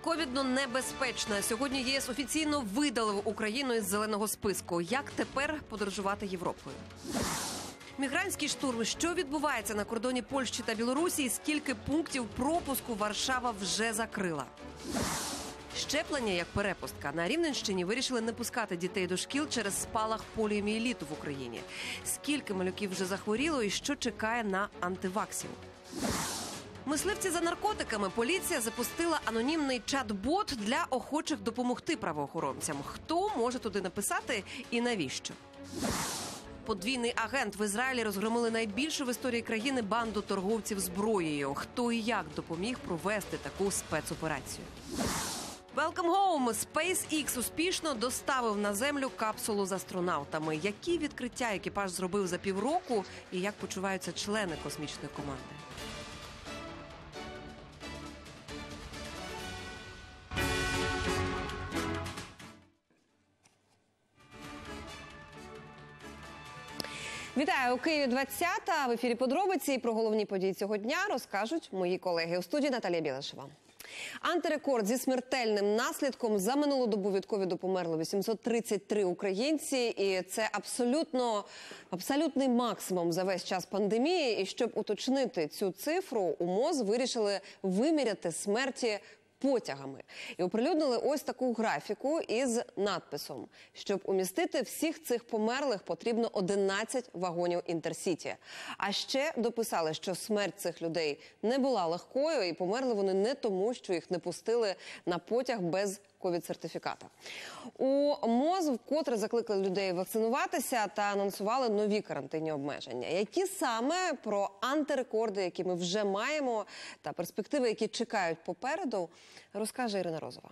Ковідно небезпечна. Сьогодні ЄС офіційно видалив Україну із зеленого списку. Як тепер подорожувати Європою? Мігрантський штурм. Що відбувається на кордоні Польщі та Білорусі? Скільки пунктів пропуску Варшава вже закрила? Щеплення як перепустка. На Рівненщині вирішили не пускати дітей до шкіл через спалах поліомієліту в Україні. Скільки малюків вже захворіло і що чекає на антиваксів? Мисливці за наркотиками. Поліція запустила анонімний чат-бот для охочих допомогти правоохоронцям. Хто може туди написати і навіщо? Подвійний агент. В Ізраїлі розгромили найбільшу в історії країни банду торговців зброєю. Хто і як допоміг провести таку спецоперацію? Welcome home! SpaceX успішно доставив на Землю капсулу з астронавтами. Які відкриття екіпаж зробив за півроку і як почуваються члени космічної команди? Вітаю! У Києві 20-та. В ефірі подробиці. Про головні події цього дня розкажуть мої колеги. У студії Наталія Білашева. Антирекорд зі смертельним наслідком. За минулу добу від ковіду померло 833 українці. І це абсолютний максимум за весь час пандемії. І щоб уточнити цю цифру, у МОЗ вирішили виміряти смерті потягами. І оприлюднили ось таку графіку із надписом. Щоб умістити всіх цих померлих, потрібно 11 вагонів Інтерсіті. А ще дописали, що смерть цих людей не була легкою і померли вони не тому, що їх не пустили на потяг без ковід-сертифіката. У МОЗ вкотре закликали людей вакцинуватися та анонсували нові карантинні обмеження. Які саме? Про антирекорди, які ми вже маємо, та перспективи, які чекають попереду, розкаже Ірина Розова.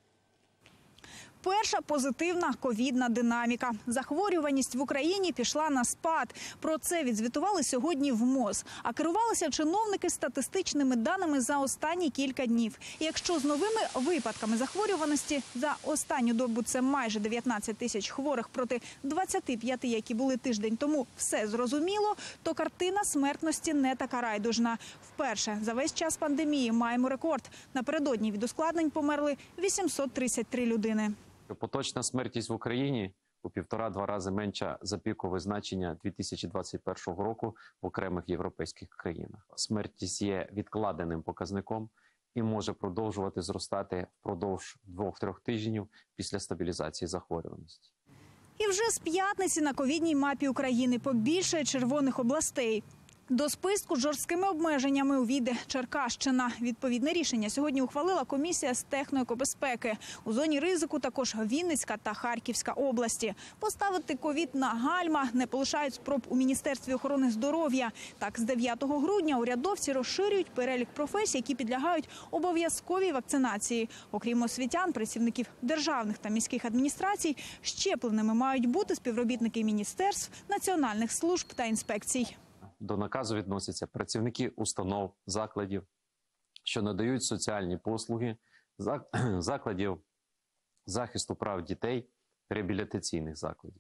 Перша позитивна ковідна динаміка. Захворюваність в Україні пішла на спад. Про це відзвітували сьогодні в МОЗ. А керувалися чиновники статистичними даними за останні кілька днів. І якщо з новими випадками захворюваності за останню добу це майже 19 тисяч хворих проти 25, які були тиждень тому, все зрозуміло, то картина смертності не така райдужна. Вперше за весь час пандемії маємо рекорд. Напередодні від ускладнень померли 833 людини. Поточна смертність в Україні у 1,5-2 рази менша за пікове значення 2021 року в окремих європейських країнах. Смертність є відкладеним показником і може продовжувати зростати впродовж 2-3 тижнів після стабілізації захворюваності. І вже з п'ятниці на ковідній мапі України побільшає червоних областей. До списку з жорсткими обмеженнями увійде Черкащина. Відповідне рішення сьогодні ухвалила комісія з техноекобезпеки. У зоні ризику також Вінницька та Харківська області. Поставити ковід на гальма не полишають спроб у Міністерстві охорони здоров'я. Так, з 9 грудня урядовці розширюють перелік професій, які підлягають обов'язковій вакцинації. Окрім освітян, працівників державних та міських адміністрацій, щепленими мають бути співробітники міністерств, національних служб та інспекцій. До наказу відносяться працівники установ, закладів, що надають соціальні послуги, закладів захисту прав дітей, реабілітаційних закладів.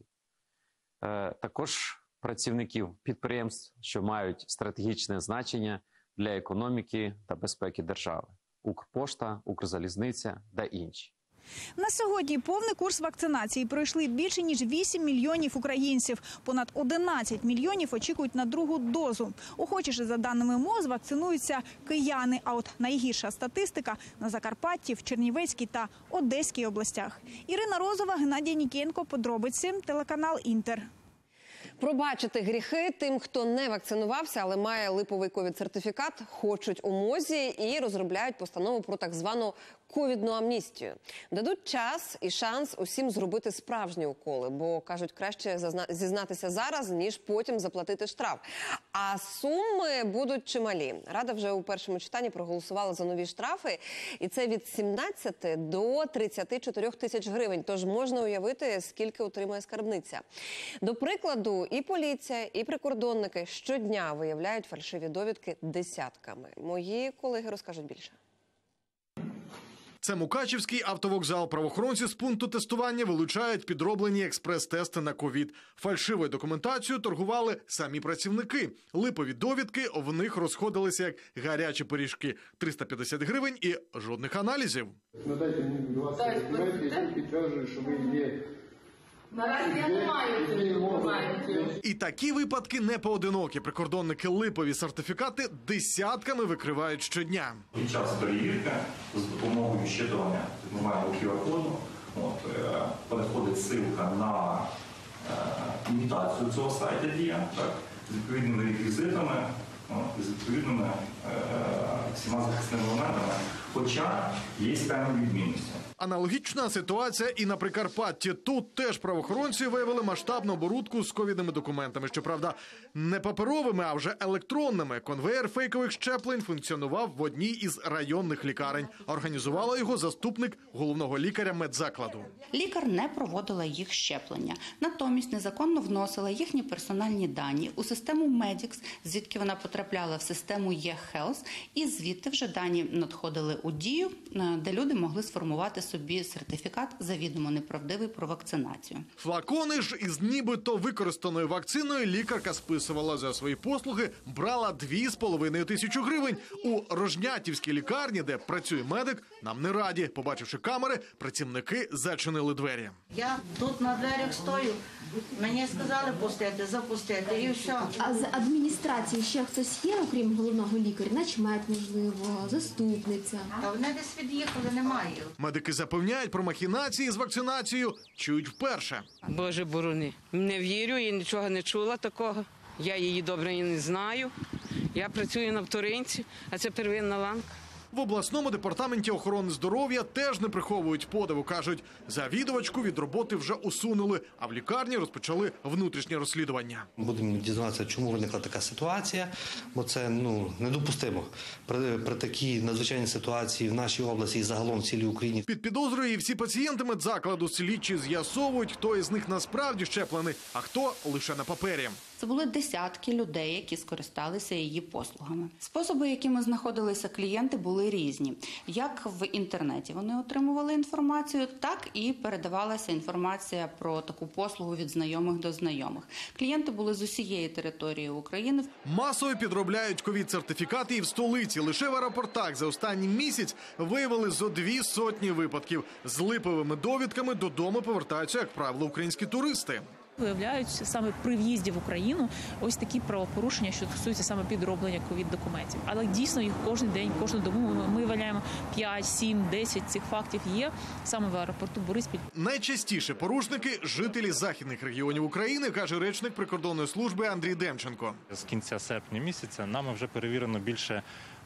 Також працівників підприємств, що мають стратегічне значення для економіки та безпеки держави. Укрпошта, Укрзалізниця та інші. На сьогодні повний курс вакцинації пройшли більше ніж 8 мільйонів українців. Понад 11 мільйонів очікують на другу дозу. Охочіше, за даними МОЗ, вакцинуються кияни. А от найгірша статистика – на Закарпатті, в Чернівецькій та Одеській областях. Ірина Розова, Геннадій Нікієнко. Подробиці. Телеканал «Інтер». Пробачити гріхи тим, хто не вакцинувався, але має липовий ковід-сертифікат, хочуть у МОЗі і розробляють постанову про так звану ковідну амністію. Дадуть час і шанс усім зробити справжні уколи, бо, кажуть, краще зізнатися зараз, ніж потім заплатити штраф. А суми будуть чималі. Рада вже у першому читанні проголосувала за нові штрафи, і це від 17 до 34 тисяч гривень. Тож можна уявити, скільки отримає скарбниця. До прикладу, і поліція, і прикордонники щодня виявляють фальшиві довідки десятками. Мої колеги розкажуть більше. Це Мукачівський автовокзал. Правоохоронці з пункту тестування вилучають підроблені експрес-тести на ковід. Фальшивою документацією торгували самі працівники. Липові довідки в них розходилися як гарячі пиріжки. 350 гривень і жодних аналізів. Надайте мені, будь ласка, документи, які підтверджують, що ви є. Наразі я не маю цих документів. І такі випадки не поодинокі. Прикордонники липові сертифікати десятками викривають щодня. Під час перевірки з допомогою щитування, ми маємо QR-коду, переходить ссылка на імітацію цього сайту Дія, з відповідними реквізитами, з відповідними всіма захисними моментами, хоча є певні відмінності. Аналогічна ситуація і на Прикарпатті. Тут теж правоохоронці виявили масштабну оборудку з ковідними документами. Щоправда, не паперовими, а вже електронними. Конвеєр фейкових щеплень функціонував в одній із районних лікарень. Організувала його заступник головного лікаря медзакладу. Лікар не проводила їх щеплення. Натомість незаконно вносила їхні персональні дані у систему Medix, звідки вона потрапляла в систему eHealth, і звідти вже дані надходили у Дію, де люди могли сформувати собі сертифікат завідомо неправдивий про вакцинацію. Флакони ж із нібито використаною вакциною лікарка списувала за свої послуги, брала 2,5 тисячі гривень. У Рожнятівській лікарні, де працює медик, нам не раді. Побачивши камери, працівники зачинили двері. Я тут на дверях стою. Мені сказали пустити, запустити і все. А з адміністрації ще хтось є, окрім головного лікаря? Начмет, можливо, заступниця? А вони десь від'їхали, немає. Медики запевняють, про махінації з вакцинацією чують вперше. Боже борони. Не вірю і нічого не чула такого. Я її добре і не знаю. Я працюю на вторинці, а це первинна ланка. В обласному департаменті охорони здоров'я теж не приховують подиву. Кажуть, завідувачку від роботи вже усунули, а в лікарні розпочали внутрішнє розслідування. Будемо дізнаватися, чому виникла така ситуація, бо це недопустимо. При такій надзвичайній ситуації в нашій області і загалом в цілій Україні. Під підозрою і всі пацієнти медзакладу. Слідчі з'ясовують, хто із них насправді щеплений, а хто лише на папері. Це були десятки людей, які скористалися її послугами. Способи, якими знаходилися клієнти, були різні. Як в інтернеті вони отримували інформацію, так і передавалася інформація про таку послугу від знайомих до знайомих. Клієнти були з усієї території України. Масово підробляють ковід-сертифікати і в столиці. Лише в аеропортах за останній місяць виявили зо 200 випадків. З липовими довідками додому повертаються, як правило, українські туристи. Виявляються саме при в'їзді в Україну ось такі правопорушення, що стосуються саме підроблення ковід-документів. Але дійсно їх кожен день, кожну добу ми виявляємо 5, 7, 10 цих фактів є саме в аеропорту Бориспіль. Найчастіше порушники – жителі західних регіонів України, каже речник прикордонної служби Андрій Демченко. З кінця серпня місяця нами вже перевірено більше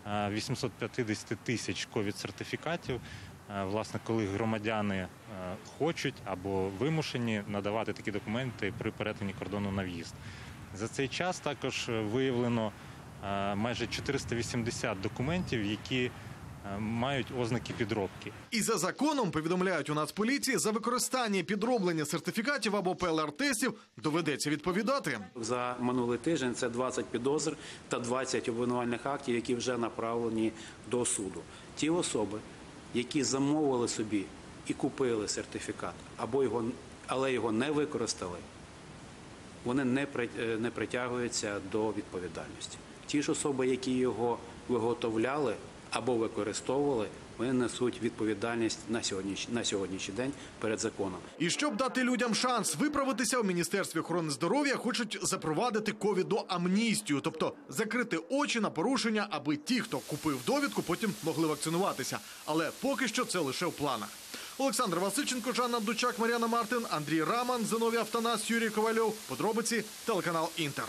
850 тисяч ковід-сертифікатів. Власне, коли громадяни хочуть або вимушені надавати такі документи при перетині кордону на в'їзд. За цей час також виявлено майже 480 документів, які мають ознаки підробки. І за законом, повідомляють у Нацполіції, за використання підроблення сертифікатів або ПЛР-тестів доведеться відповідати. За минулий тиждень це 20 підозр та 20 обвинувальних актів, які вже направлені до суду. Ті особи, які замовили собі і купили сертифікат, але його не використали, вони не притягуються до відповідальності. Ті ж особи, які його виготовляли або використовували, вони несуть відповідальність на сьогоднішній день перед законом. І щоб дати людям шанс виправитися, у Міністерстві охорони здоров'я хочуть запровадити ковідоамністію, тобто закрити очі на порушення, аби ті, хто купив довідку, потім могли вакцинуватися. Але поки що це лише в планах. Олександр Васильченко, Жанна Дучак, Мар'яна Мартин, Андрій Раман, Зиновій Автанас, Юрій Ковальов. Подробиці – телеканал «Інтер».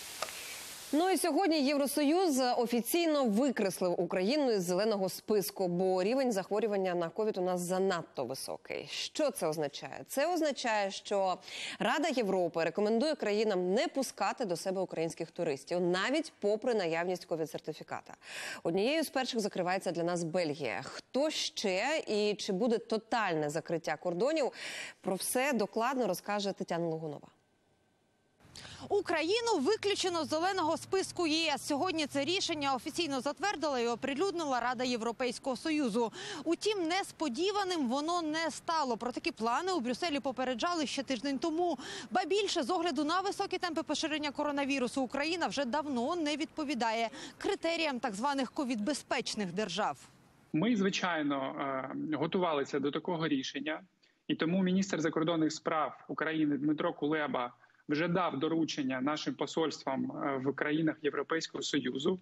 Ну і сьогодні Євросоюз офіційно викреслив Україну із зеленого списку, бо рівень захворювання на ковід у нас занадто високий. Що це означає? Це означає, що Рада Європи рекомендує країнам не пускати до себе українських туристів, навіть попри наявність ковід-сертифіката. Однією з перших закривається для нас Бельгія. Хто ще і чи буде тотальне закриття кордонів? Про все докладно розкаже Тетяна Логунова. Україну виключено з зеленого списку ЄС. Сьогодні це рішення офіційно затвердила і оприлюднила Рада Європейського Союзу. Утім, несподіваним воно не стало. Про такі плани у Брюсселі попереджали ще тиждень тому. Ба більше, з огляду на високі темпи поширення коронавірусу, Україна вже давно не відповідає критеріям так званих ковід-безпечних держав. Ми, звичайно, готувалися до такого рішення. І тому міністр закордонних справ України Дмитро Кулеба вже дав доручення нашим посольствам в країнах Європейського Союзу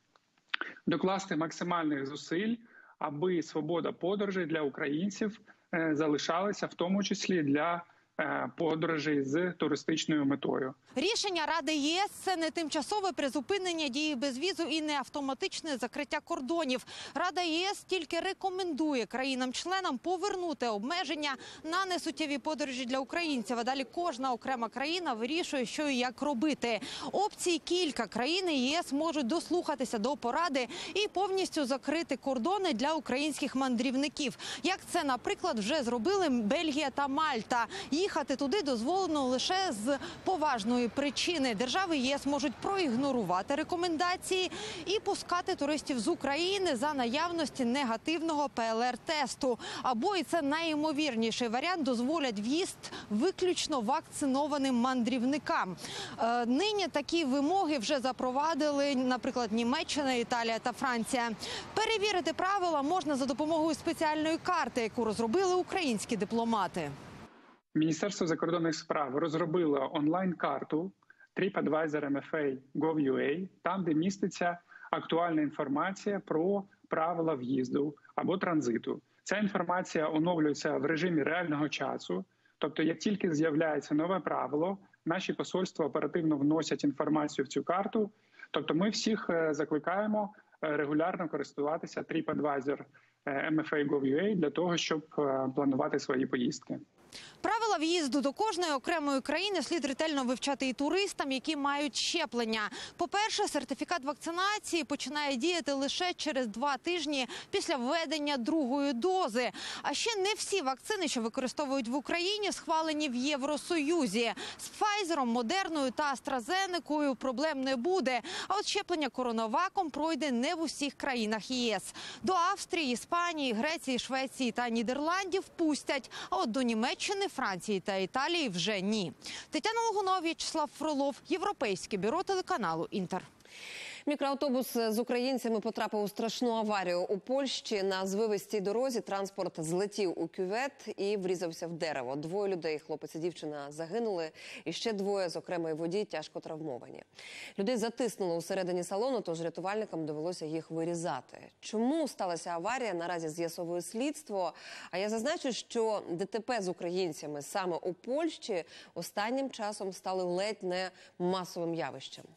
докласти максимальних зусиль, аби свобода подорожей для українців залишалася, в тому числі для подорожей з туристичною метою. Рішення Ради ЄС – це не тимчасове призупинення дії безвізу і не автоматичне закриття кордонів. Рада ЄС тільки рекомендує країнам-членам повернути обмеження на несуттєві подорожі для українців. А далі кожна окрема країна вирішує, що і як робити. Опцій кілька. Країни ЄС можуть дослухатися до поради і повністю закрити кордони для українських мандрівників. Як це, наприклад, вже зробили Бельгія та Мальта. Їхати туди дозволено лише з поважної причини. Держави ЄС можуть проігнорувати рекомендації і пускати туристів з України за наявності негативного ПЛР-тесту. Або, і це найімовірніший варіант, дозволять в'їзд виключно вакцинованим мандрівникам. Нині такі вимоги вже запровадили, наприклад, Німеччина, Італія та Франція. Перевірити правила можна за допомогою спеціальної карти, яку розробили українські дипломати. Міністерство закордонних справ розробило онлайн-карту TripAdvisor MFA.gov.ua, там, де міститься актуальна інформація про правила в'їзду або транзиту. Ця інформація оновлюється в режимі реального часу, тобто як тільки з'являється нове правило, наші посольства оперативно вносять інформацію в цю карту. Тобто ми всіх закликаємо регулярно користуватися TripAdvisor MFA.gov.ua для того, щоб планувати свої поїздки. Правила в'їзду до кожної окремої країни слід ретельно вивчати і туристам, які мають щеплення. По-перше, сертифікат вакцинації починає діяти лише через 2 тижні після введення другої дози. А ще не всі вакцини, що використовують в Україні, схвалені в Євросоюзі. З Pfizer, Модерною та AstraZeneca проблем не буде. А от щеплення коронаваком пройде не в усіх країнах ЄС. До Австрії, Іспанії, Греції, Швеції та Нідерландів пустять, а от до Німеччини, Франції та Італії вже ні. Тетяна Логунова, В'ячеслав Фролов, Європейське бюро телеканалу «Інтер». Мікроавтобус з українцями потрапив у страшну аварію. У Польщі на звивистій дорозі транспорт злетів у кювет і врізався в дерево. 2 людей, хлопець і дівчина, загинули. І ще 2, зокрема і водій, тяжко травмовані. Людей затиснуло усередині салону, тож рятувальникам довелося їх вирізати. Чому сталася аварія, наразі з'ясовує слідство. А я зазначу, що ДТП з українцями саме у Польщі останнім часом стали ледь не масовим явищем.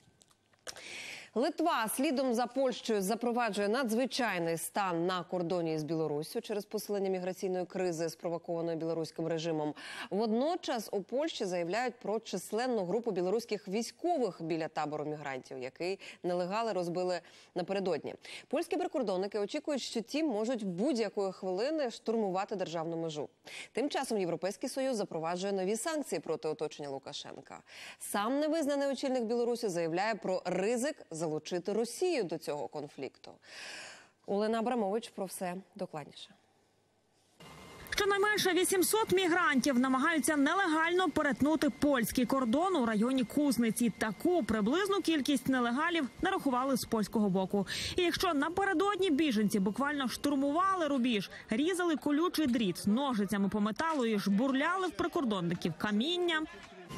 Литва слідом за Польщею запроваджує надзвичайний стан на кордоні з Білоруссю через посилення міграційної кризи, спровокованої білоруським режимом. Водночас у Польщі заявляють про численну групу білоруських військових біля табору мігрантів, який нелегали розбили напередодні. Польські прикордонники очікують, що ті можуть будь-якої хвилини штурмувати державну межу. Тим часом Європейський Союз запроваджує нові санкції проти оточення Лукашенка. Сам невизнаний очільник Білорусі заявляє про ризик залучити Росію до цього конфлікту. Олена Абрамович про все докладніше. Щонайменше 800 мігрантів намагаються нелегально перетнути польський кордон у районі Кузниці. Таку приблизну кількість нелегалів нарахували з польського боку. І якщо напередодні біженці буквально штурмували рубіж, різали колючий дріт ножицями по металу і жбурляли в прикордонників каміння,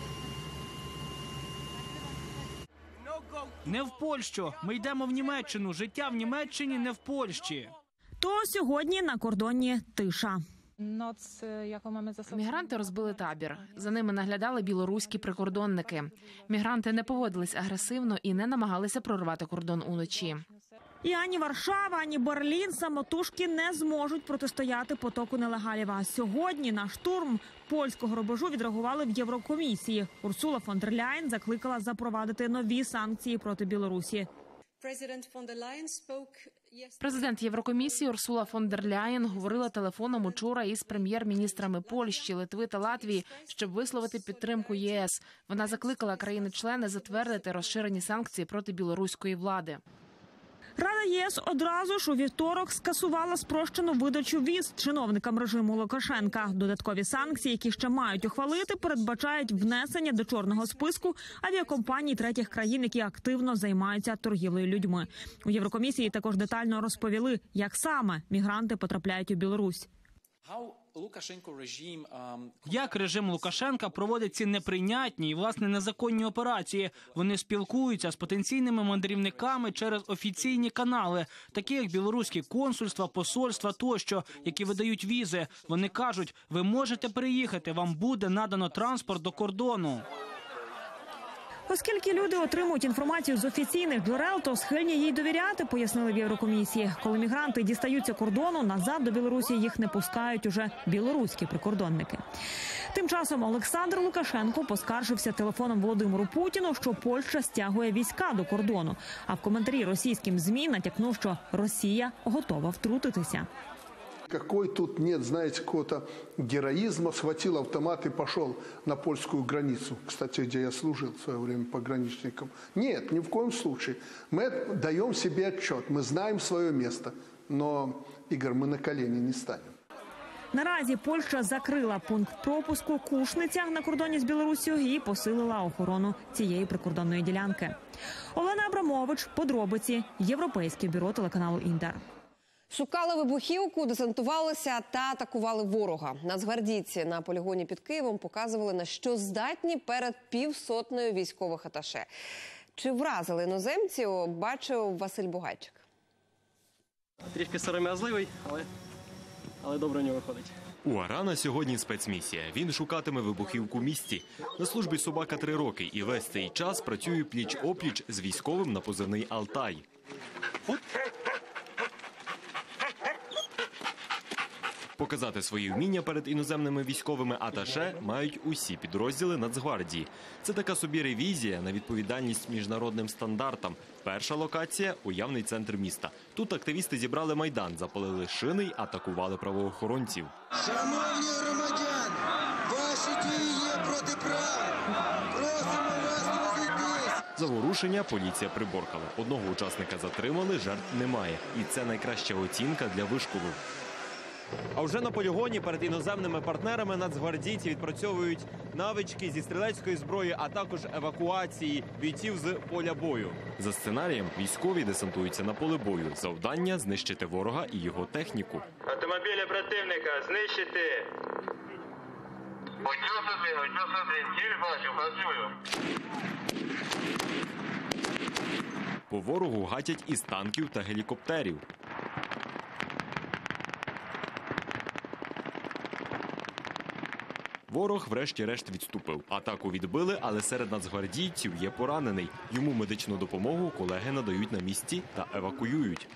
не в Польщу. Ми йдемо в Німеччину. Життя в Німеччині, не в Польщі. То сьогодні на кордоні тиша. Мігранти розбили табір. За ними наглядали білоруські прикордонники. Мігранти не поводились агресивно і не намагалися прорвати кордон уночі. І ані Варшава, ані Берлін самотужки не зможуть протистояти потоку нелегалів. А сьогодні на штурм польського рубежу відреагували в Єврокомісії. Урсула фон дер Ляєн закликала запровадити нові санкції проти Білорусі. Президент Єврокомісії Урсула фон дер Ляєн говорила телефоном учора із прем'єр-міністрами Польщі, Литви та Латвії, щоб висловити підтримку ЄС. Вона закликала країни-члени затвердити розширені санкції проти білоруської влади. Рада ЄС одразу ж у вівторок скасувала спрощену видачу віз чиновникам режиму Лукашенка. Додаткові санкції, які ще мають ухвалити, передбачають внесення до чорного списку авіакомпаній третіх країн, які активно займаються торгівлею людьми. У Єврокомісії також детально розповіли, як саме мігранти потрапляють у Білорусь. Як режим Лукашенка проводить ці неприйнятні і, власне, незаконні операції? Вони спілкуються з потенційними мандрівниками через офіційні канали, такі як білоруські консульства, посольства тощо, які видають візи. Вони кажуть, ви можете приїхати, вам буде надано транспорт до кордону. Оскільки люди отримують інформацію з офіційних джерел, то схильні їй довіряти, пояснили в Єврокомісії. Коли мігранти дістаються кордону, назад до Білорусі їх не пускають уже білоруські прикордонники. Тим часом Олександр Лукашенко поскаржився телефоном Володимиру Путіну, що Польща стягує війська до кордону. А в коментарі російським ЗМІ натякнув, що Росія готова втрутитися. Какой тут нет, знаете, какого-то героизма, схватил автомат и пошел на польскую границу, кстати, где я служил в свое время пограничником. Нет, ни в коем случае. Мы даем себе отчет, мы знаем свое место, но, Игорь, мы на колени не станем. Наразі Польща закрила пункт пропуску Кушниця на кордоні з Білоруссю і посилила охорону цієї прикордонної ділянки. Олена Абрамович, подробиці, Європейське бюро телеканалу «Інтер». Шукали вибухівку, десантувалися та атакували ворога. Нацгвардійці на полігоні під Києвом показували, на що здатні перед 500 військових аташе. Чи вразили іноземців, бачив Василь Бугайчик. Трішки сором'язливий, але добре у нього виходить. У Арана сьогодні спецмісія. Він шукатиме вибухівку в місті. На службі собака 3 роки і весь цей час працює пліч-опліч з військовим на позивний «Алтай». Показати свої вміння перед іноземними військовими аташе мають усі підрозділи Нацгвардії. Це така собі ревізія на відповідальність міжнародним стандартам. Перша локація – уявний центр міста. Тут активісти зібрали Майдан, запалили шини й атакували правоохоронців. Шановні громадяни, ваші дії є протиправні. Просимо вас розійтись. Заворушення поліція приборкала. Одного учасника затримали, жертв немає. І це найкраща оцінка для вишколу. А вже на полігоні перед іноземними партнерами нацгвардійці відпрацьовують навички зі стрілецької зброї, а також евакуації бійців з поля бою. За сценарієм, військові десантуються на поле бою. Завдання – знищити ворога і його техніку. Автомобілі противника знищити. По ворогу гатять із танків та гелікоптерів. Ворог врешті-решт відступив. Атаку відбили, але серед нацгвардійців є поранений. Йому медичну допомогу колеги надають на місці та евакуюють.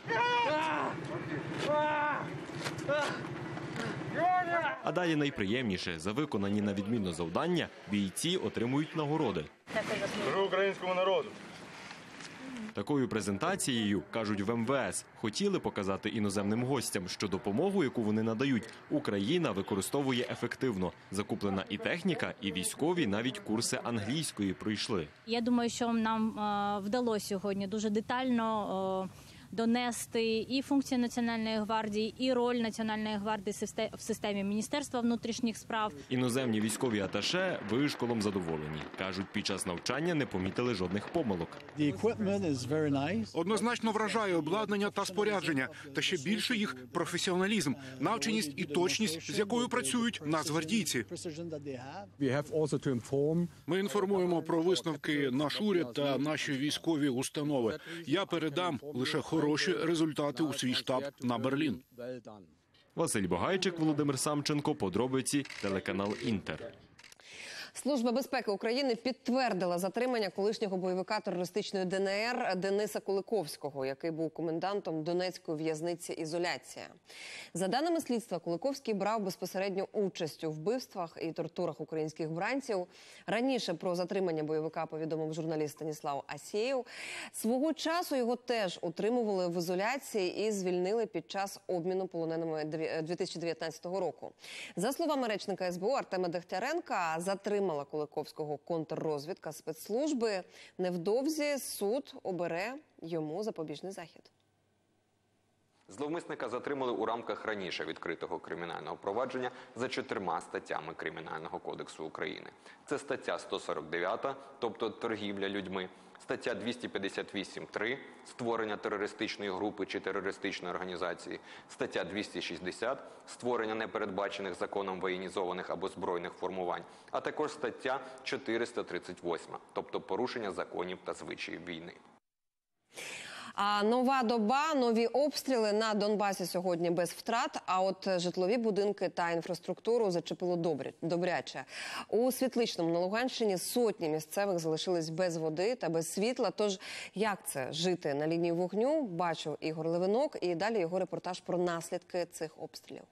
А далі найприємніше. За виконані на відмінно завдання бійці отримують нагороди. Служу українському народу. Такою презентацією, кажуть в МВС, хотіли показати іноземним гостям, що допомогу, яку вони надають, Україна використовує ефективно. Закуплена і техніка, і військові навіть курси англійської пройшли. Я думаю, що нам вдалося сьогодні дуже детально донести і функції Національної гвардії, і роль Національної гвардії в системі Міністерства внутрішніх справ. Іноземні військові аташе вишколом задоволені. Кажуть, під час навчання не помітили жодних помилок. Однозначно вражає обладнання та спорядження, та ще більше їх професіоналізм, навченість і точність, з якою працюють нацгвардійці. Ми інформуємо про висновки наш уряд та наші військові установи. Я передам лише хороші результати у свій штаб на Берлін. Василь Бугайчик, Володимир Самченко, подробиці, телеканал «Інтер». Служба безпеки України підтвердила затримання колишнього бойовика терористичної ДНР Дениса Куликовського, який був комендантом Донецької в'язниці «Ізоляція». За даними слідства, Куликовський брав безпосередню участь у вбивствах і тортурах українських бранців. Раніше про затримання бойовика повідомив журналіст Станіслав Асєєв. Свого часу його теж утримували в ізоляції і звільнили під час обміну полоненими 2019 року. За словами речника СБУ Артема Дегтяренка, затримала Куликовського контррозвідка спецслужби. Невдовзі суд обере йому запобіжний захід. Зловмисника затримали у рамках раніше відкритого кримінального провадження за 4 статтями Кримінального кодексу України. Це стаття 149, тобто торгівля людьми, стаття 258.3 – створення терористичної групи чи терористичної організації, стаття 260 – створення непередбачених законом воєнізованих або збройних формувань, а також стаття 438, тобто порушення законів та звичаїв війни. А нова доба, нові обстріли на Донбасі сьогодні без втрат, а от житлові будинки та інфраструктуру зачепило добряче. У Світличному на Луганщині сотні місцевих залишились без води та без світла. Тож як це жити на лінії вогню, бачив Ігор Левинок, і далі його репортаж про наслідки цих обстрілів.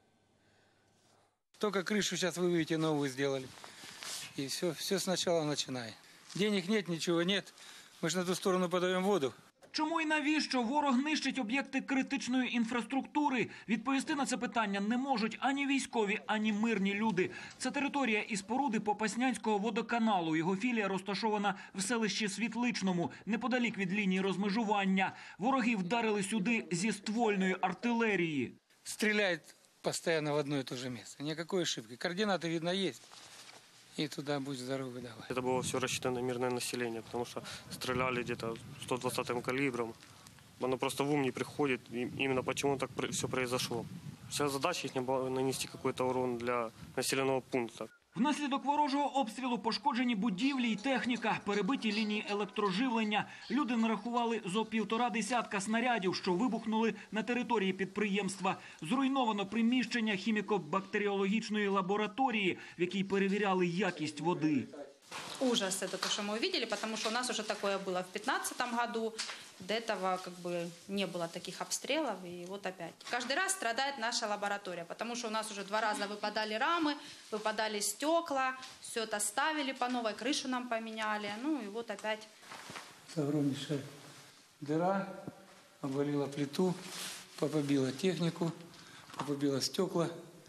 Только крышу сейчас вы видите новую сделали. И все сначала начиная. Денег нет, ничего нет. Мы же на ту сторону подаем воду. Чому і навіщо ворог нищить об'єкти критичної інфраструктури? Відповісти на це питання не можуть ані військові, ані мирні люди. Це територія і споруди Попаснянського водоканалу. Його філія розташована в селищі Світличному, неподалік від лінії розмежування. Вороги вдарили сюди зі ствольної артилерії. Стреляет постоянно в одно и то же место. Никакой ошибки. Координаты, видно, есть. И туда будь здоровый давай. Это было все рассчитано на мирное население, потому что стреляли где-то 120-м калибром. Оно просто в ум не приходит, именно почему так все произошло. Вся задача их была нанести какой-то урон для населенного пункта. Внаслідок ворожого обстрілу пошкоджені будівлі й техніка, перебиті лінії електроживлення. Люди нарахували зо 1,5 десятка снарядів, що вибухнули на території підприємства. Зруйновано приміщення хіміко-бактеріологічної лабораторії, в якій перевіряли якість води. Ужас это то, что мы увидели, потому что у нас уже такое было в 2015 году. До этого не было таких обстрелов, и вот опять. Каждый раз страдает наша лаборатория, потому что у нас уже 2 раза выпадали рамы, выпадали стекла, все это ставили по новой, крышу нам поменяли, ну и вот опять. Огромнейшая дыра, обвалила плиту, побила технику, побила стекла.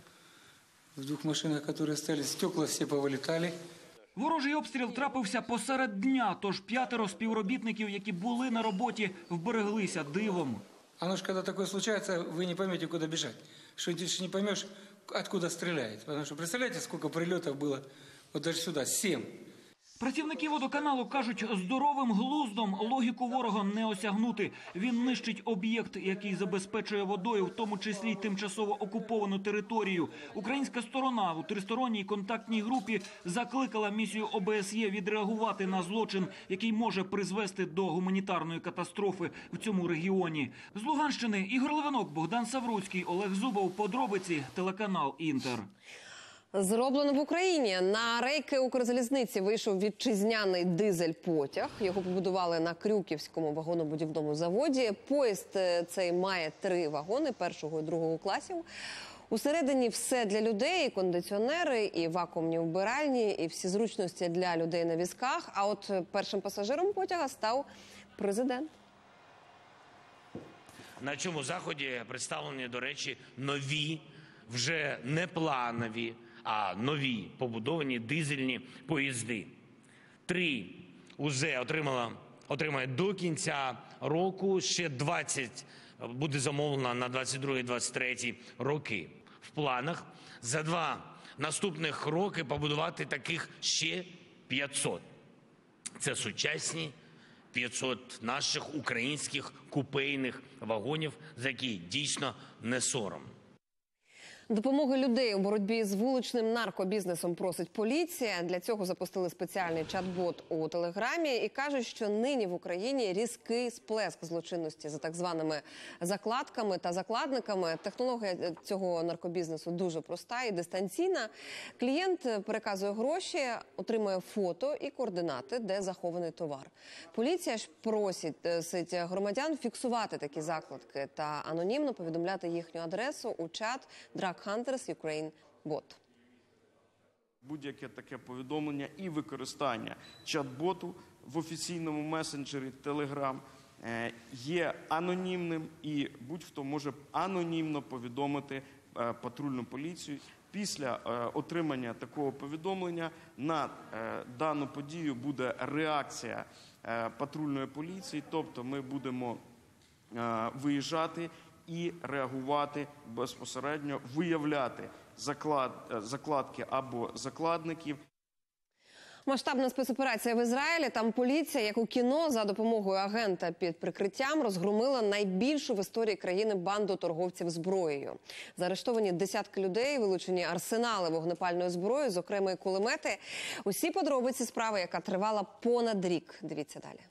В 2 машинах, которые остались, стекла все повылетали. Ворожий обстріл трапився посеред дня, тож 5 співробітників, які були на роботі, вбереглися дивом. Оно ж, когда такое случается, вы не поймете, куда бежать. Что ты не поймешь, откуда стреляет. Потому что, представляете, сколько прилетов было вот даже сюда, 7. Працівники водоканалу кажуть, здоровим глуздом логіку ворога не осягнути. Він нищить об'єкт, який забезпечує водою, в тому числі й тимчасово окуповану територію. Українська сторона у тристоронній контактній групі закликала місію ОБСЄ відреагувати на злочин, який може призвести до гуманітарної катастрофи в цьому регіоні. З Луганщини Ігор Левинок, Богдан Савруцький, Олег Зубов. Подробиці, телеканал «Інтер». Зроблено в Україні. На рейки Укрзалізниці вийшов вітчизняний дизель-потяг. Його побудували на Крюківському вагонобудівному заводі. Поїзд цей має 3 вагони 1-го і 2-го класів. Усередині все для людей, і кондиціонери, і вакуумні вбиральні, і всі зручності для людей на візках. А от першим пасажиром потяга став президент. На цьому заході представлені, до речі, нові, вже не планові, а нові побудовані дизельні поїзди. 3 уже отримає до кінця року, ще 20 буде замовлено на 22-23 роки. В планах за 2 наступних роки побудувати таких ще 500. Це сучасні 500 наших українських купейних вагонів, за які дійсно не сором. Допомоги людей у боротьбі з вуличним наркобізнесом просить поліція. Для цього запустили спеціальний чат-бот у Телеграмі і кажуть, що нині в Україні різкий сплеск злочинності за так званими закладками та закладниками. Технологія цього наркобізнесу дуже проста і дистанційна. Клієнт переказує гроші, отримує фото і координати, де захований товар. Поліція ж просить громадян фіксувати такі закладки та анонімно повідомляти їхню адресу у чат Drug Hunters Ukraine Bot. Будь-яке таке повідомлення і використання чат-боту в офіційному месенджері Telegram є анонімним, і будь-хто може анонімно повідомити патрульну поліцію. Після отримання такого повідомлення на дану подію буде реакція патрульної поліції, тобто ми будемо виїжджати і реагувати безпосередньо, виявляти закладки або закладників. Масштабна спецоперація в Ізраїлі. Там поліція, як у кіно, за допомогою агента під прикриттям розгромила найбільшу в історії країни банду торговців зброєю. Заарештовані десятки людей, вилучені арсенали вогнепальної зброї, зокрема і кулемети. Усі подробиці справи, яка тривала понад рік. Дивіться далі.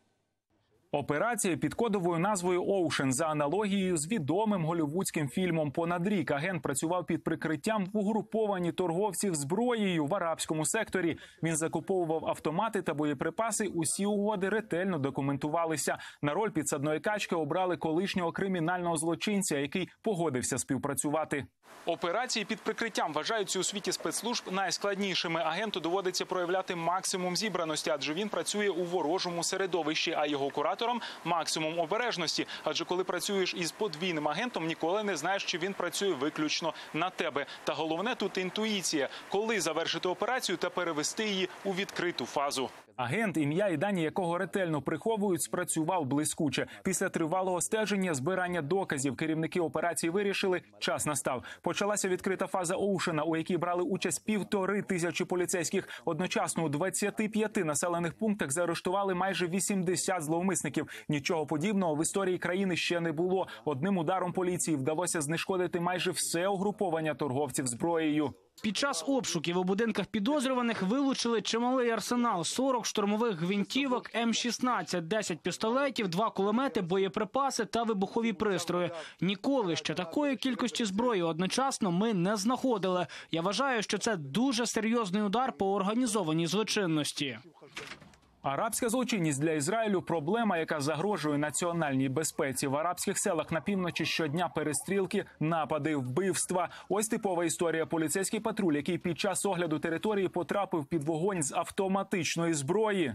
Операція під кодовою назвою «Оушен» за аналогією з відомим голлівудським фільмом «Понад рік». Агент працював під прикриттям в угрупованні торговців зброєю в арабському секторі. Він закуповував автомати та боєприпаси. Усі угоди ретельно документувалися. На роль підсадної качки обрали колишнього кримінального злочинця, який погодився співпрацювати. Операції під прикриттям вважаються у світі спецслужб найскладнішими. Агенту доводиться проявляти максимум зібраності, адже він працює у ворожому середовищі, а його кураторам – максимум обережності. Адже коли працюєш із подвійним агентом, ніколи не знаєш, чи він працює виключно на тебе. Та головне тут інтуїція – коли завершити операцію та перевести її у відкриту фазу. Агент, ім'я і дані якого ретельно приховують, спрацював блискуче. Після тривалого стеження, збирання доказів, керівники операції вирішили – час настав. Почалася відкрита фаза «Оушена», у якій брали участь 1500 поліцейських. Одночасно у 25 населених пунктах заарештували майже 80 зловмисників. Нічого подібного в історії країни ще не було. Одним ударом поліції вдалося знешкодити майже все угруповання торговців зброєю. Під час обшуків у будинках підозрюваних вилучили чималий арсенал – 40 штурмових гвинтівок, М-16, 10 пістолетів, 2 кулемети, боєприпаси та вибухові пристрої. Ніколи ще такої кількості зброї одночасно ми не знаходили. Я вважаю, що це дуже серйозний удар по організованій злочинності. Арабська злочинність для Ізраїлю – проблема, яка загрожує національній безпеці. В арабських селах на півночі щодня перестрілки, напади, вбивства. Ось типова історія. Поліцейський патруль, який під час огляду території потрапив під вогонь з автоматичної зброї.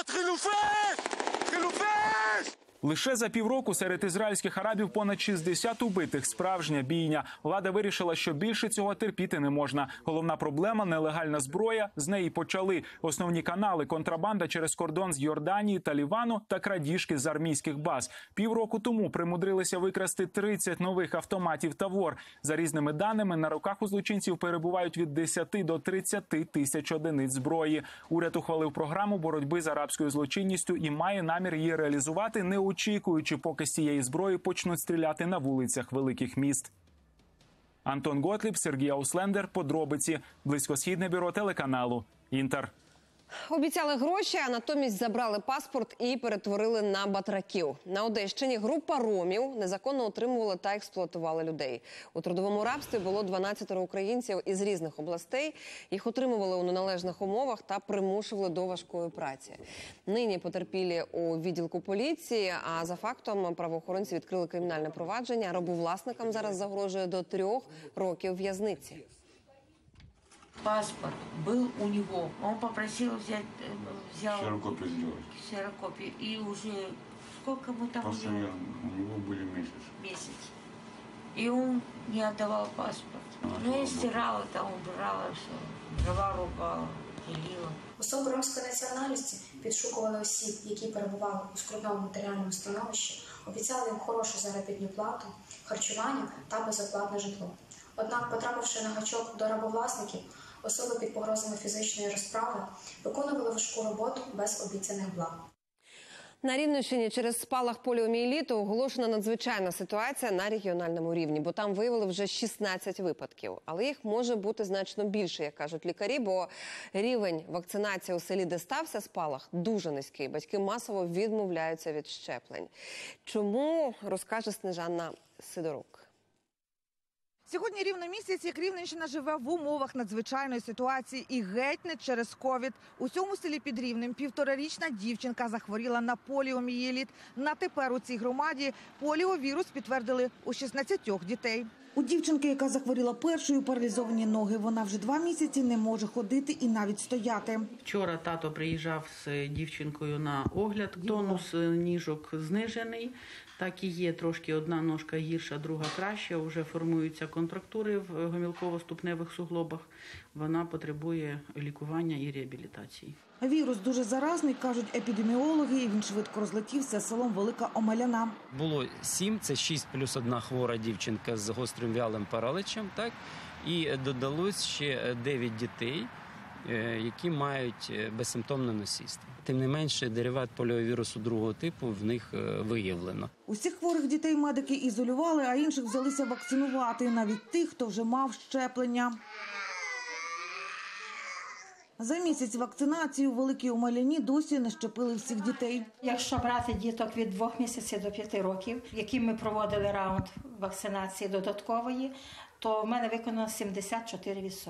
Лише за півроку серед ізраїльських арабів понад 60 убитих. Справжня бійня. Влада вирішила, що більше цього терпіти не можна. Головна проблема – нелегальна зброя. З неї почали. Основні канали – контрабанда через кордон з Йорданії та Лівану та крадіжки з армійських баз. Півроку тому примудрилися викрасти 30 нових автоматів «Тавор». За різними даними, на руках у злочинців перебувають від 10 до 30 тисяч одиниць зброї. Уряд ухвалив програму боротьби з арабською злочинністю і має намір її реалізувати, не очікуючи, поки з цієї зброї почнуть стріляти на вулицях великих міст. Антон Готліб, Сергій Ауслендер. Подробиці. Близькосхідне бюро телеканалу «Інтер». Обіцяли гроші, а натомість забрали паспорт і перетворили на батраків. На Одещині група ромів незаконно отримувала та експлуатувала людей. У трудовому рабстві було 12 українців із різних областей. Їх отримували у неналежних умовах та примушували до важкої праці. Нині потерпілі у відділку поліції, а за фактом правоохоронці відкрили кримінальне провадження. Рабовласникам зараз загрожує до 3 років в'язниці. Паспорт был у него. Он попросил взял ксерокопию сделать. Ксерокопию. И уже сколько мы там Постоянно. У него были месяц. И он не отдавал паспорт. Ну, я стирала, там убирала все. Дрова рубала, делила. Особи ромської національності підшукували осіб, які перебували у скрутному матеріальному становищі, обіцяли їм хорошу заробітну плату, харчування та безоплатне житло. Однак, потрапивши на гачок до рабовласників, особи під погрозами фізичної розправи виконували важку роботу без обіцяних благ. На Рівненщині через спалах поліомієліту оголошена надзвичайна ситуація на регіональному рівні, бо там виявили вже 16 випадків. Але їх може бути значно більше, як кажуть лікарі, бо рівень вакцинації у селі, де стався спалах, дуже низький. Батьки масово відмовляються від щеплень. Чому, розкаже Снежана Сидорук. Сьогодні рівно місяць, як Рівненщина живе в умовах надзвичайної ситуації і геть не через ковід. У цьому селі під Рівнем 1,5-річна дівчинка захворіла на поліомієліт. На тепер у цій громаді поліовірус підтвердили у 16 дітей. У дівчинки, яка захворіла першою, паралізовані ноги. Вона вже 2 місяці не може ходити і навіть стояти. Вчора тато приїжджав з дівчинкою на огляд. Тонус ніжок знижений. Так і є, трошки одна ножка гірша, друга краща. Вже формуються контрактури в гомілково-ступневих суглобах. Вона потребує лікування і реабілітації. Вірус дуже заразний, кажуть епідеміологи, і він швидко розлетівся селом Велика Омеляна. Було 7, це 6 плюс 1 хвора дівчинка з гострим вялим параличем, так? І додалось ще 9 дітей, які мають безсимптомне носійство. Тим не менше, дериват поліовірусу другого типу в них виявлено. Усіх хворих дітей медики ізолювали, а інших взялися вакцинувати, навіть тих, хто вже мав щеплення. За місяць вакцинації у Великій Омеляні досі не щепили всіх дітей. Якщо брати діток від 2 місяців до 5 років, яким ми проводили раунд вакцинації додаткової, то в мене виконано 74%.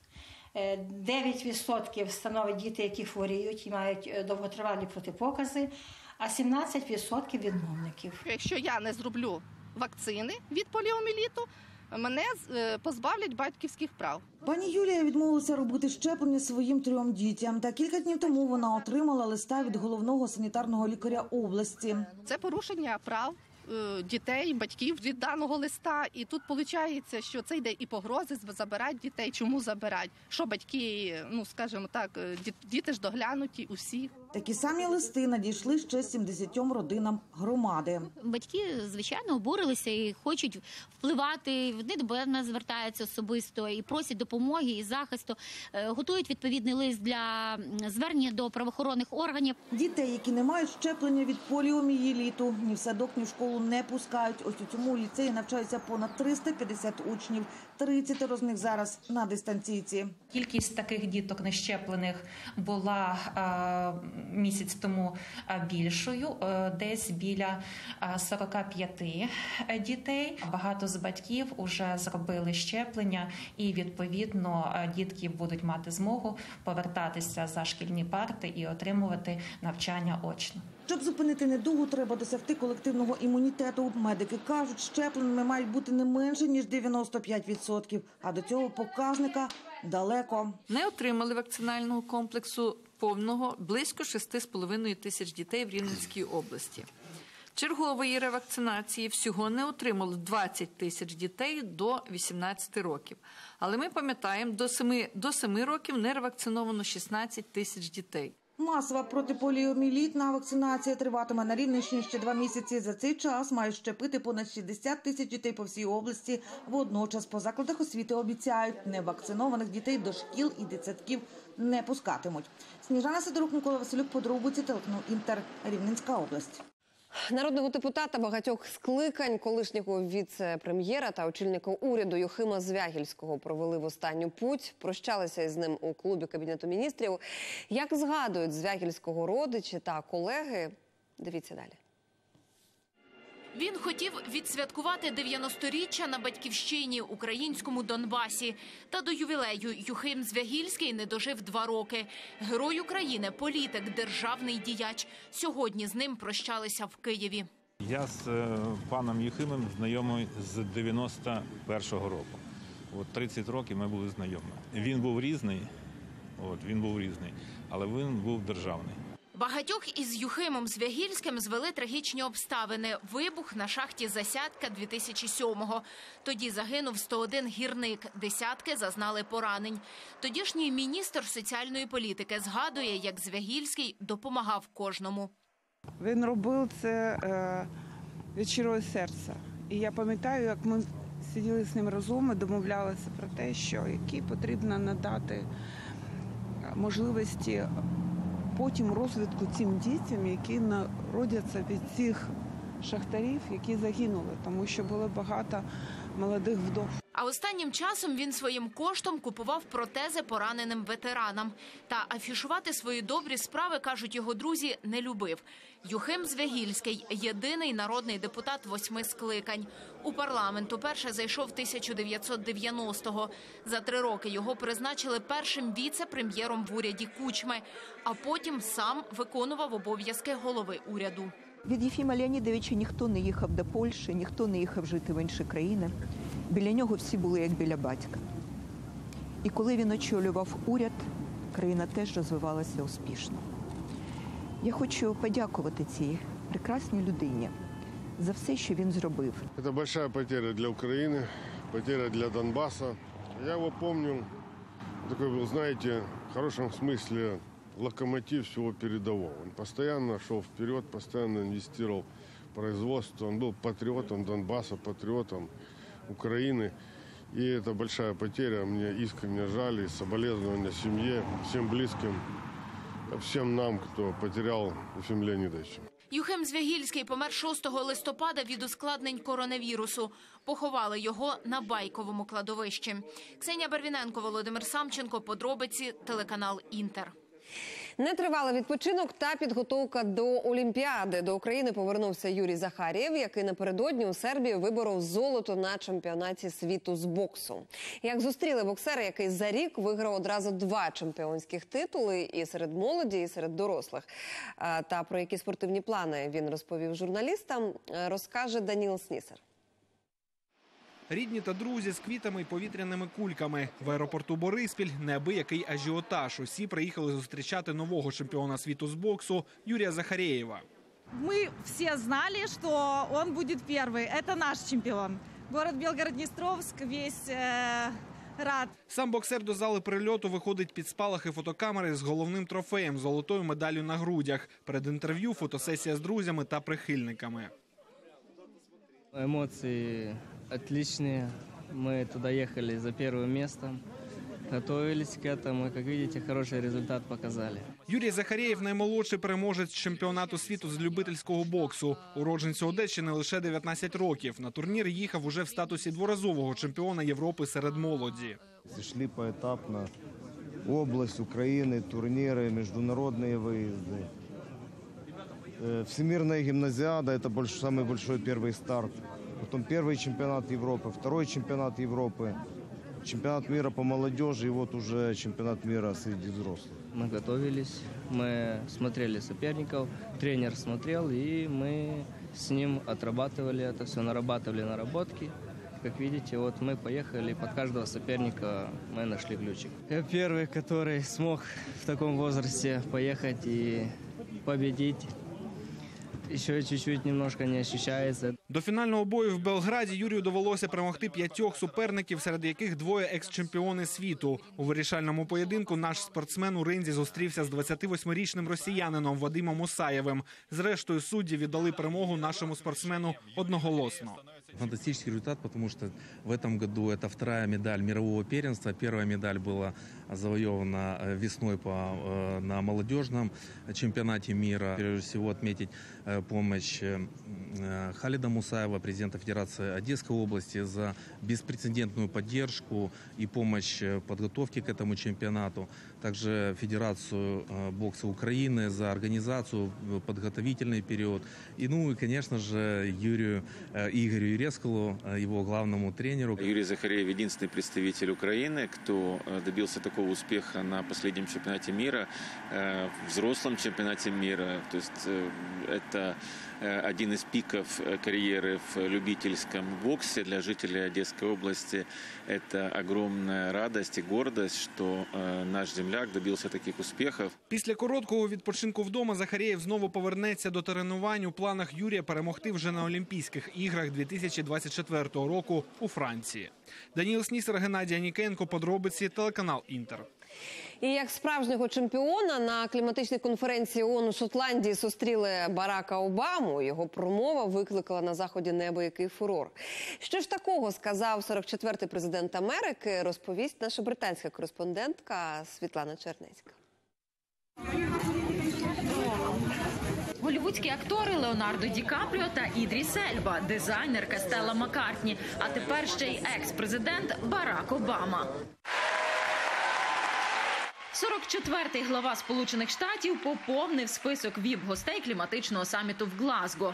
9% становить діти, які хворіють і мають довготривалі протипокази, а 17% відмовників. Якщо я не зроблю вакцини від поліомієліту, мене позбавлять батьківських прав. Пані Юлія відмовилася робити щеплення своїм 3 дітям. Та кілька днів тому вона отримала листа від головного санітарного лікаря області. Це порушення прав дітей, батьків від даного листа. І тут виходить, що це йде і погрози забирати дітей. Чому забирати? Що батьки, скажімо так, діти ж доглянуті усі. Такі самі листи надійшли ще 70 родинам громади. Батьки, звичайно, обурилися і хочуть впливати. Вони до нас звертаються особисто і просять допомоги і захисту. Готують відповідний лист для звернення до правоохоронних органів. Дітей, які не мають щеплення від поліомієліту, ні в садок, ні в школу не пускають. Ось у цьому ліцеї навчаються понад 350 учнів. 30 з них зараз на дистанційці. Кількість таких діток нещеплених була місяць тому більшою, десь біля 45 дітей. Багато з батьків вже зробили щеплення і, відповідно, дітки будуть мати змогу повертатися за шкільні парти і отримувати навчання очно. Щоб зупинити недугу, треба досягти колективного імунітету. Медики кажуть, щепленими мають бути не менше, ніж 95%. А до цього показника далеко. Не отримали вакцинального комплексу повного близько 6,5 тисяч дітей в Рівненській області. Чергової ревакцинації всього не отримали 20 тисяч дітей до 18 років. Але ми пам'ятаємо, до 7 років не ревакциновано 16 тисяч дітей. Масова протиполіомієлітна вакцинація триватиме на Рівненщині ще 2 місяці. За цей час мають щепити понад 60 тисяч дітей по всій області. Водночас по закладах освіти обіцяють, невакцинованих дітей до шкіл і дитсадків не пускатимуть. Сніжана Сидорук, Микола Василюк, подробиці, телеканал Інтер, Рівненська область. Народного депутата багатьох скликань, колишнього віце-прем'єра та очільника уряду Юхима Звягільського провели в останню путь. Прощалися із ним у клубі Кабінету міністрів. Як згадують Звягільського родичі та колеги, дивіться далі. Він хотів відсвяткувати 90-річчя на батьківщині, українському Донбасі. Та до ювілею Юхим Звягільський не дожив 2 роки. Герой України, політик, державний діяч. Сьогодні з ним прощалися в Києві. Я з паном Юхимом знайомий з 91-го року. 30 років ми були знайомі. Він був різний, але він був державний. Багатьох із Юхимом Звягільським звели трагічні обставини. Вибух на шахті «Засядька» 2007-го. Тоді загинув 101 гірник, десятки зазнали поранень. Тодішній міністр соціальної політики згадує, як Звягільський допомагав кожному. Він робив це від щирого серця. І я пам'ятаю, як ми сиділи з ним разом і домовлялися про те, що які потрібно надати можливості потім розвитку цим дітям, які народяться від цих шахтарів, які загинули, тому що було багато молодих вдов. А останнім часом він своїм коштом купував протези пораненим ветеранам. Та афішувати свої добрі справи, кажуть його друзі, не любив. Юхим Звягільський – єдиний народний депутат 8 скликань. У парламент уперше зайшов 1990-го. За 3 роки його призначили першим віце-прем'єром в уряді Кучми, а потім сам виконував обов'язки голови уряду. Від Єфіма Леонідовича ніхто не їхав до Польщі, ніхто не їхав жити в інші країни. Біля нього всі були як біля батька. І коли він очолював уряд, країна теж розвивалася успішно. Я хочу подякувати цій прекрасній людині за все, що він зробив. Це велика потеря для України, потеря для Донбасу. Я його пам'ятаю, такий був, знаєте, в хорошому смислі локомотив всего передового. Он постоянно шел вперед, постоянно инвестировал в производство. Он был патриотом Донбасса, патриотом Украины. И это большая потеря. Мне искренне жаль, и соболезнования семье, всем близким, всем нам, кто потерял Ефима Леонідовича. Юхим Звягільський помер 6 листопада від ускладнень коронавірусу. Поховали його на Байковому кладовищі. Ксенія Барвіненко, Володимир Самченко. Подробиці, телеканал «Інтер». Нетривалий відпочинок та підготовка до Олімпіади. До України повернувся Юрій Захарєєв, який напередодні у Сербії виборов золото на чемпіонаті світу з боксу. Як зустріли боксера, який за рік виграв одразу 2 чемпіонських титули і серед молоді, і серед дорослих. Та про які спортивні плани він розповів журналістам, розкаже Даніл Снісер. Рідні та друзі з квітами і повітряними кульками. В аеропорту Бориспіль неабиякий ажіотаж. Усі приїхали зустрічати нового чемпіона світу з боксу Юрія Захарєєва. Мы все знали, что он будет первый. Это наш чемпион. Город Белгород-Днестровск весь рад. Сам боксер до зали прильоту виходить під спалахи фотокамери з головним трофеєм – золотою медаллю на грудях. Перед інтерв'ю фотосесія з друзями та прихильниками. Эмоции отличные. Мы туда ехали за первым местом. Готовились к этому, и, как видите, хороший результат показали. Юрій Захарєєв – наймолодший переможець чемпіонату світу з любительського боксу. Уродженцю Одещини лише 19 років. На турнір їхав уже в статусі дворазового чемпіона Європи серед молоді. Йшли поетапно. Область України, турніри, міжнародні виїзди. Всемирная гимназиада – это самый большой первый старт. Потом первый чемпионат Европы, второй чемпионат Европы, чемпионат мира по молодежи и вот уже чемпионат мира среди взрослых. Мы готовились, мы смотрели соперников, тренер смотрел, и мы с ним отрабатывали это все, нарабатывали наработки. Как видите, вот мы поехали, под каждого соперника мы нашли ключик. Я первый, который смог в таком возрасте поехать и победить. Ще чуть-чуть немножко не ощущається. До фінального бою в Белграді Юрію довелося перемогти 5 суперників, серед яких 2 екс-чемпіони світу. У вирішальному поєдинку наш спортсмен у ринзі зустрівся з 28-річним росіянином Вадимом Мусаєвим. Зрештою, судді віддали перемогу нашому спортсмену одноголосно. Фантастический результат, потому что в этом году это 2-я медаль мирового первенства. 1-я медаль была завоевана весной на молодежном чемпионате мира. Прежде всего отметить помощь Халида Мусаева, президента Федерации Одесской области, за беспрецедентную поддержку и помощь в подготовке к этому чемпионату. Также Федерацию бокса Украины за организацию, подготовительный период. И, ну и, конечно же, Игорю Юрескалу, его главному тренеру. Юрий Захарєєв – единственный представитель Украины, кто добился такого успеха на последнем чемпионате мира, взрослом чемпионате мира. То есть это один из пиков карьеры в любительском боксе для жителей Одесской области. Это огромная радость и гордость, что наш земляк добився таких успіхів. Після короткого відпочинку вдома Захарєєв знову повернеться до тренувань. У планах Юрія перемогти вже на Олімпійських іграх 2024 року у Франції. Даніл Снісер, Геннадій Анікенко. Подробиці, телеканал «Інтер». І як справжнього чемпіона на кліматичній конференції ООН у Шотландії зустріли Барака Обаму. Його промова викликала на Заході неабиякий фурор. Що ж такого сказав 44-й президент Америки, розповість наша британська кореспондентка Світлана Чернецька. Голлівудські актори Леонардо Ді Капріо та Ідріс Ельба, дизайнерка Стелла Маккартні, а тепер ще й екс-президент Барак Обама. 44-й глава Сполучених Штатів поповнив список ВІП-гостей кліматичного саміту в Глазго.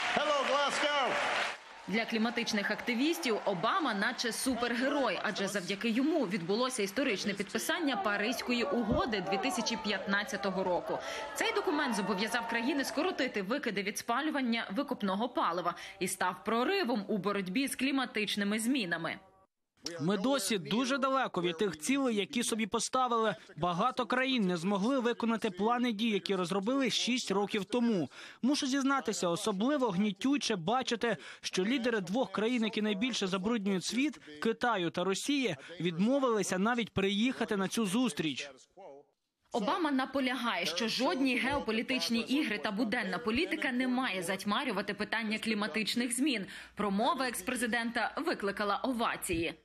Для кліматичних активістів Обама наче супергерой, адже завдяки йому відбулося історичне підписання Паризької угоди 2015 року. Цей документ зобов'язав країни скоротити викиди від спалювання викопного палива і став проривом у боротьбі з кліматичними змінами. Ми досі дуже далеко від тих цілей, які собі поставили. Багато країн не змогли виконати плани дій, які розробили 6 років тому. Мушу зізнатися, особливо гнітюче бачити, що лідери двох країн, які найбільше забруднюють світ – Китаю та Росії – відмовилися навіть приїхати на цю зустріч. Обама наполягає, що жодні геополітичні ігри та буденна політика не має затьмарювати питання кліматичних змін. Промова екс-президента викликала овації.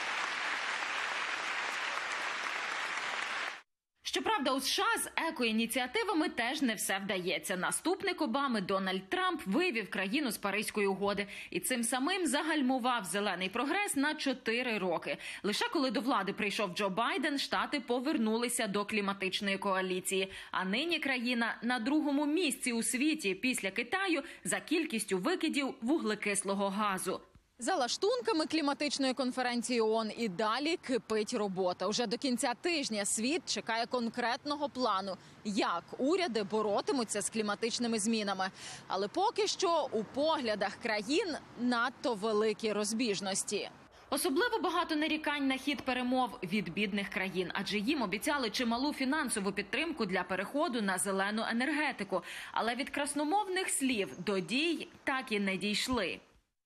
Щоправда, у США з екоініціативами теж не все вдається. Наступник Обами Дональд Трамп вивів країну з Паризької угоди і цим самим загальмував зелений прогрес на 4 роки. Лише коли до влади прийшов Джо Байден, Штати повернулися до кліматичної коаліції. А нині країна на 2-му місці у світі після Китаю за кількістю викидів вуглекислого газу. За лаштунками кліматичної конференції ООН і далі кипить робота. Уже до кінця тижня світ чекає конкретного плану, як уряди боротимуться з кліматичними змінами. Але поки що у поглядах країн надто великі розбіжності. Особливо багато нарікань на хід перемов від бідних країн, адже їм обіцяли чималу фінансову підтримку для переходу на зелену енергетику. Але від красномовних слів до дій так і не дійшли.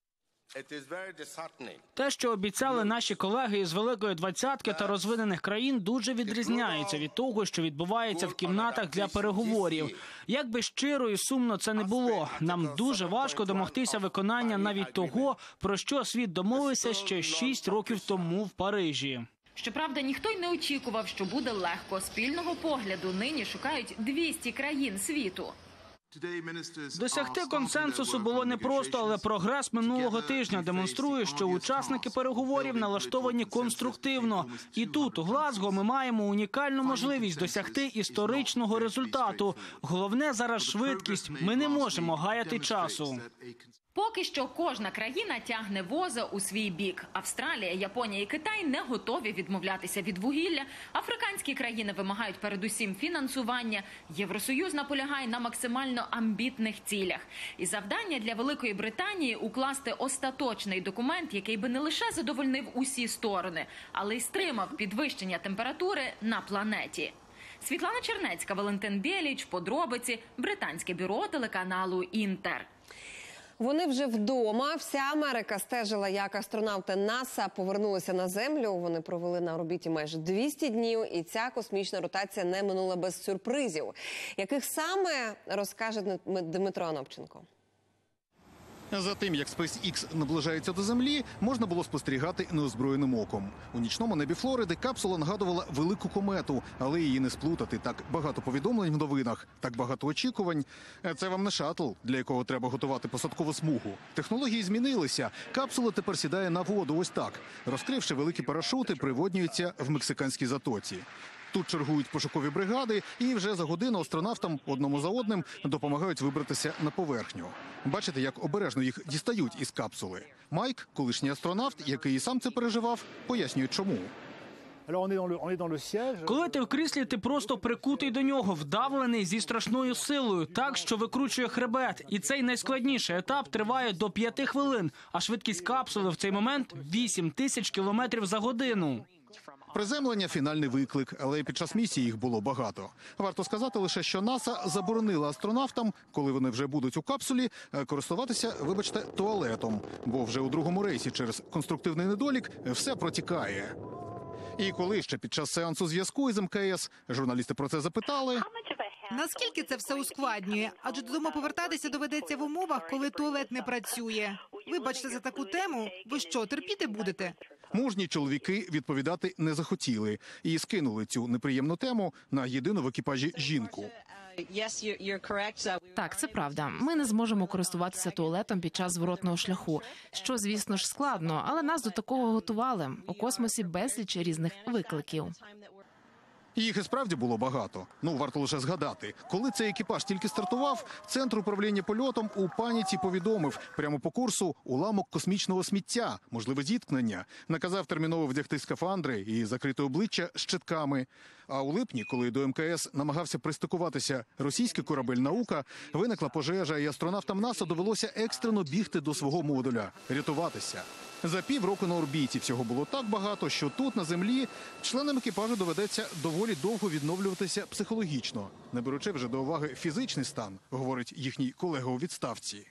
Те, що обіцяли наші колеги із Великої Двадцятки та розвинених країн, дуже відрізняється від того, що відбувається в кімнатах для переговорів. Як би щиро і сумно це не було, нам дуже важко домогтися виконання навіть того, про що світ домовився ще 6 років тому в Парижі. Щоправда, ніхто й не очікував, що буде легко. Спільного погляду нині шукають 200 країн світу. Досягти консенсусу було непросто, але прогрес минулого тижня демонструє, що учасники переговорів налаштовані конструктивно. І тут, у Глазго, ми маємо унікальну можливість досягти історичного результату. Головне зараз швидкість. Ми не можемо гаяти часу. Поки що кожна країна тягне воза у свій бік. Австралія, Японія і Китай не готові відмовлятися від вугілля. Африканські країни вимагають передусім фінансування. Євросоюз наполягає на максимально амбітних цілях. І завдання для Великої Британії – укласти остаточний документ, який би не лише задовольнив усі сторони, але й стримав підвищення температури на планеті. Світлана Чернецька, Валентин Біліч, подробиці, британське бюро телеканалу «Інтер». Вони вже вдома. Вся Америка стежила, як астронавти НАСА повернулися на Землю. Вони провели на орбіті майже 200 днів, і ця космічна ротація не минула без сюрпризів. Яких саме, розкаже Дмитро Анопченко. За тим, як SpaceX наближається до Землі, можна було спостерігати неозброєним оком. У нічному небі Флориди капсула нагадувала велику комету, але її не сплутати. Так багато повідомлень в новинах, так багато очікувань. Це вам не шаттл, для якого треба готувати посадкову смугу. Технології змінилися. Капсула тепер сідає на воду ось так. Розкривши великі парашути, приводнюється в Мексиканській затоці. Тут чергують пошукові бригади, і вже за годину астронавтам одному за одним допомагають вибратися на поверхню. Бачите, як обережно їх дістають із капсули. Майк, колишній астронавт, який і сам це переживав, пояснює чому. Коли ти в кріслі, ти просто прикутий до нього, вдавлений зі страшною силою, так, що викручує хребет. І цей найскладніший етап триває до 5 хвилин, а швидкість капсули в цей момент – 8000 кілометрів за годину. Приземлення – фінальний виклик, але під час місії їх було багато. Варто сказати лише, що НАСА заборонила астронавтам, коли вони вже будуть у капсулі, користуватися, вибачте, туалетом. Бо вже у другому рейсі через конструктивний недолік все протікає. І коли ще під час сеансу зв'язку із МКС журналісти про це запитали... Наскільки це все ускладнює? Адже додому повертатися доведеться в умовах, коли туалет не працює. Вибачте за таку тему, ви що, терпіти будете? Мужні чоловіки відповідати не захотіли і скинули цю неприємну тему на єдину в екіпажі жінку. Так, це правда. Ми не зможемо користуватися туалетом під час зворотного шляху, що, звісно ж, складно, але нас до такого готували. У космосі безліч різних викликів. Їх і справді було багато. Варто лише згадати. Коли цей екіпаж тільки стартував, Центр управління польотом у паніці повідомив, прямо по курсу уламок космічного сміття, можливе зіткнення. Наказав терміново вдягти скафандри і закрити обличчя щитками. А у липні, коли до МКС намагався пристикуватися російський корабель «Наука», виникла пожежа, і астронавтам НАСА довелося екстрено бігти до свого модуля, рятуватися. За півроку на орбіті всього було так багато, що тут, на Землі, членам екіпажу доведеться доволі довго відновлюватися психологічно, не беручи вже до уваги фізичний стан, говорить їхній колега у відставці.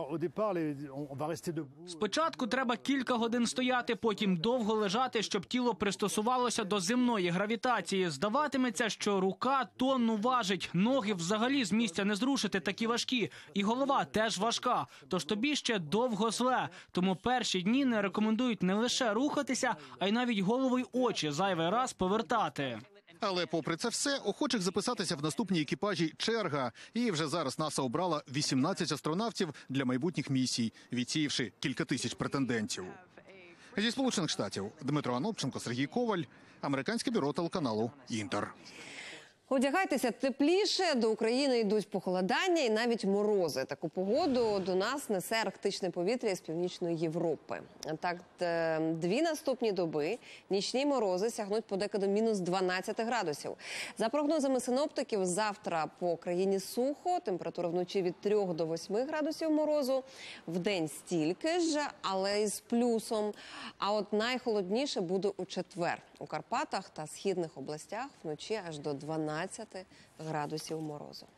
Спочатку треба кілька годин стояти, потім довго лежати, щоб тіло пристосувалося до земної гравітації. Здаватиметься, що рука тонну важить, ноги взагалі з місця не зрушити, такі важкі, і голова теж важка, тож тобі ще довго зле. Тому перші дні не рекомендують не лише рухатися, а й навіть голову й очі зайвий раз повертати. Але попри це все, охочих записатися в наступні екіпажі черга. І вже зараз НАСА обрала 18 астронавтів для майбутніх місій, відсіявши кілька тисяч претендентів. Зі Сполучених Штатів Дмитро Анопченко, Сергій Коваль, американське бюро телеканалу «Інтер». Одягайтеся тепліше, до України йдуть похолодання і навіть морози. Таку погоду до нас несе арктичне повітря із Північної Європи. Так, дві наступні доби нічні морози сягнуть подекуди мінус 12 градусів. За прогнозами синоптиків, завтра по країні сухо, температура вночі від 3 до 8 градусів морозу, вдень стільки ж, але із плюсом. А от найхолодніше буде у четвер. У Карпатах та східних областях вночі аж до 12 градусів морозу.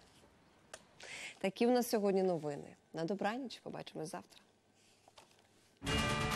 Такі в нас сьогодні новини. На добраніч, побачимось завтра.